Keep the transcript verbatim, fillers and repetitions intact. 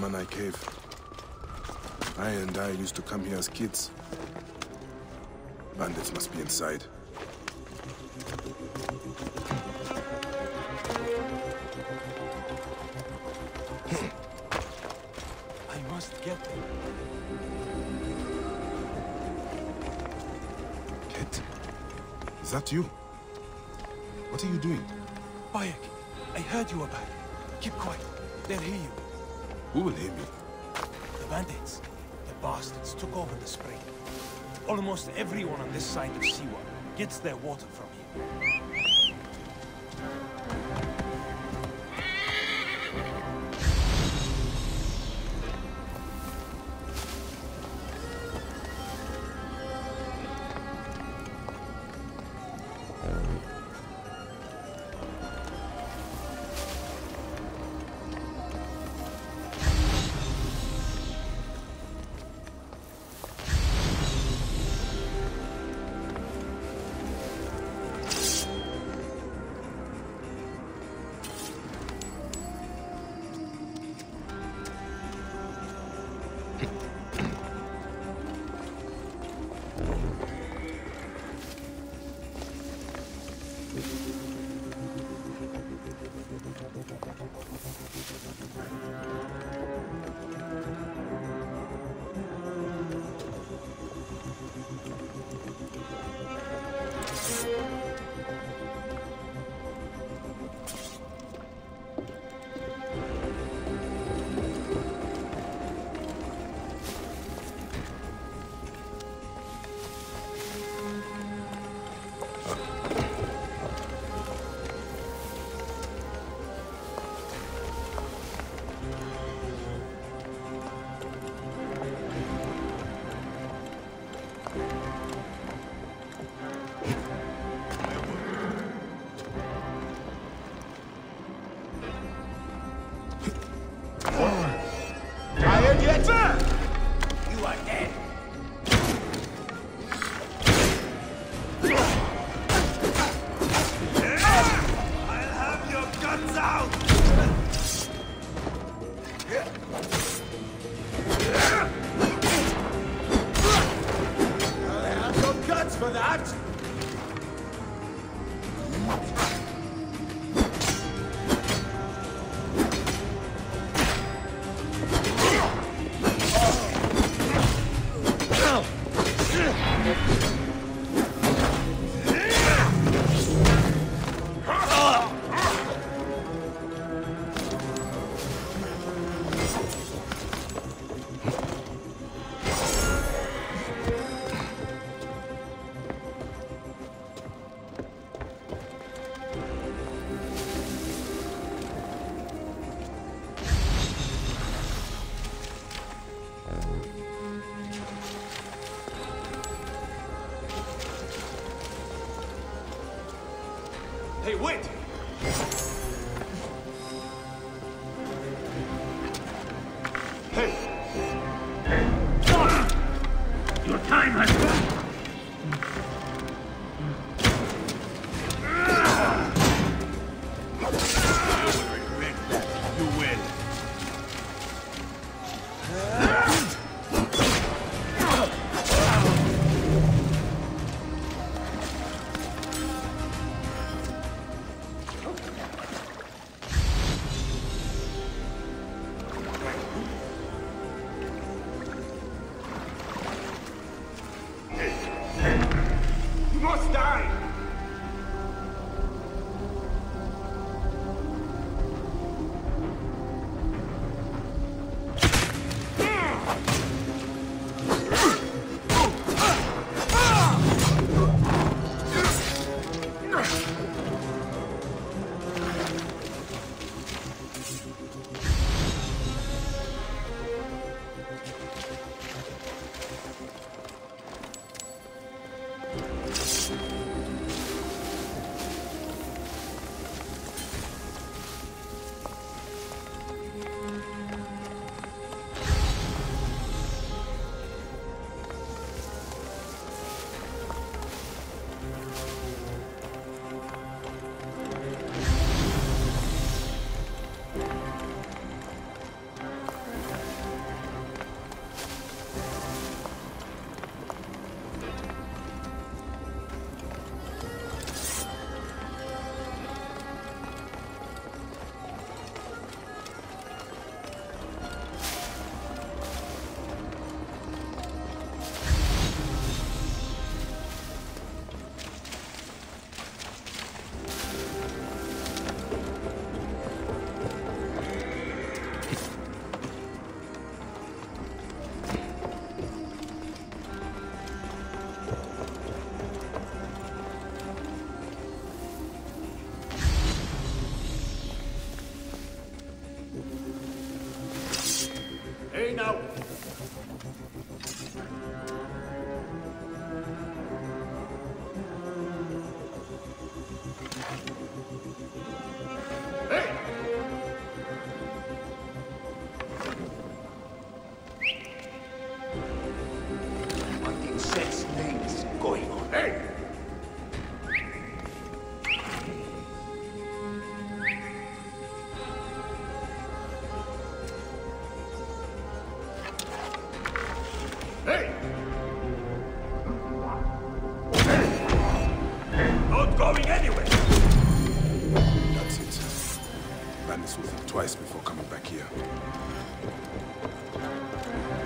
Manai Cave. I and I used to come here as kids. Bandits must be inside. I must get them. Kit, is that you? What are you doing? Bayek, I heard you were back. Keep quiet. They'll hear you. Who will hear me? The bandits. The bastards took over the spring. Almost everyone on this side of Siwa gets their water from here. You are dead. I'll have your guts out. I'll have your guts for that. Hey, wait! Hey! Your time has come! You will regret that. You will. Okay now? Hey! What in Seth's name is going on? Hey! Hey! Not going anywhere! That's it. Ran this with him twice before coming back here.